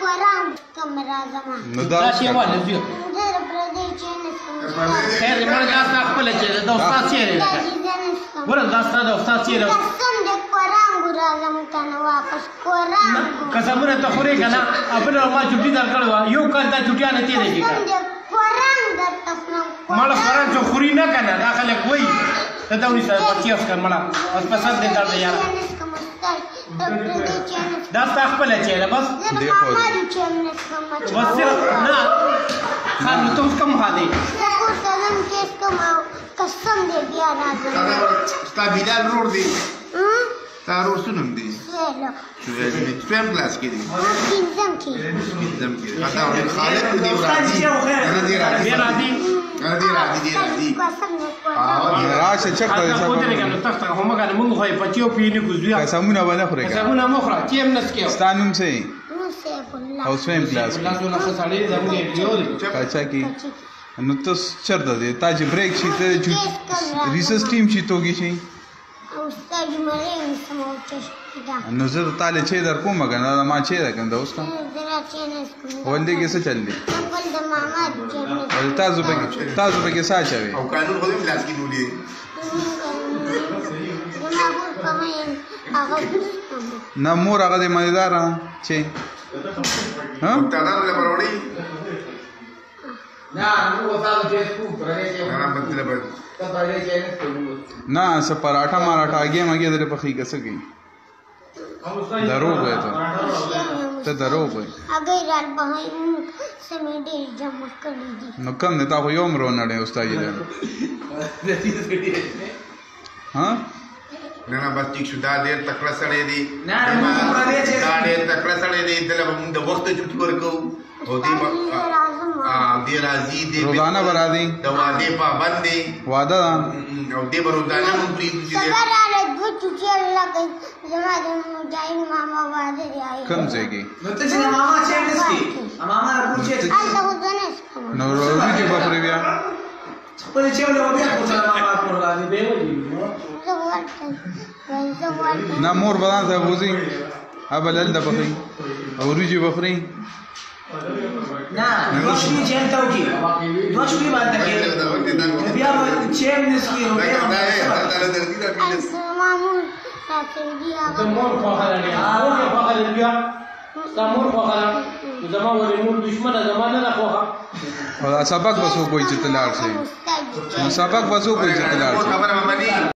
قرآن کمرا زما دا شی وله زیو در پردې چینس خیر موږ دا ستاسو خپل چې دا استاد چیرې ګوره دا ستاسو استاد چیرې قسم دې قرآن ګورا زما کنه واپس قرآن قسمونه ته خوري کنه خپل ما چټي درکړو یو کال دا چټیا نه تیرې کیږي قرآن درته مالا قرآن چې خوري نه کنه دا خلک وایي ته دا ونیسه بچي اوس کړه مالا اوس پسند دې کړ دې یاره دا ستا خپله چیرې بس بس نه خان نو ته اوس کوم ښه دی قسم دې بیا راځم ستا بلال ورور دی ستا ورور څه نوم دی دویم کلاس کې دی پنځم کې دا خالد دی راځي راځي راشه چکه موږ خو پچیو پیلی کوزویا قسمونه باندې خوري قسمونه مخره چیم نسکیو ستانوم سي او سویم کلاس لاسونه خسړې زموږ دیو اچھا کی نو تاسو چرته دي تا چې بریک شي ته ریسس ټیم شي توګي شي استاد مړې سموچ نو زه تعالی چې در کوم غنا ما چې در کنده اوس کا ولې کې څه چل دي خپل د ماما ول تاسو په کې څه چوي او قانون خو دې کلاس کې نولې نه مور هغه دې مزیدار چې ها تعالی له پروړي نه نو تاسو دې کو پرې کې نه بدله به ना ऐसा पराठा मराठा आगे मगे तेरे पखी कैसे गई दरो गए तो दरो गए अगर रात बहाई समेटे जमा कर लीजिए नकम नेता हो योम रो नड़े उस्ताद ये हाँ ना बस ठीक शुदा देर तकड़ा सड़े दी ना देर तकड़ा सड़े दी तेरे बंद वक्त चुट कर को होती दे राजी दे रोजाना बरा दी दवा दे पाबंद दे वादा او دې روزانه مونږ پری دي سبا راله دو چوټي الله کوي زما د مجاهد ماما واده دی کم ځای نو ته چې ماما چې نسکی ماما راپوچې الله خو ځنه نو روزي کې بپری بیا خپل چې له بیا خو ماما پرګانی به وي ना मोर बना था बोझी अब लल द बखरी और जी बखरी ना रोशनी चेन तो की रोशनी बात है बिया चेन निसकी हो गया मामूल साथी आगा मोर फखर लिया मोर फखर जमा वर मोर दुश्मन जमाना ना खोहा और सबक बसो कोई चितलार से सबक बसो कोई चितलार से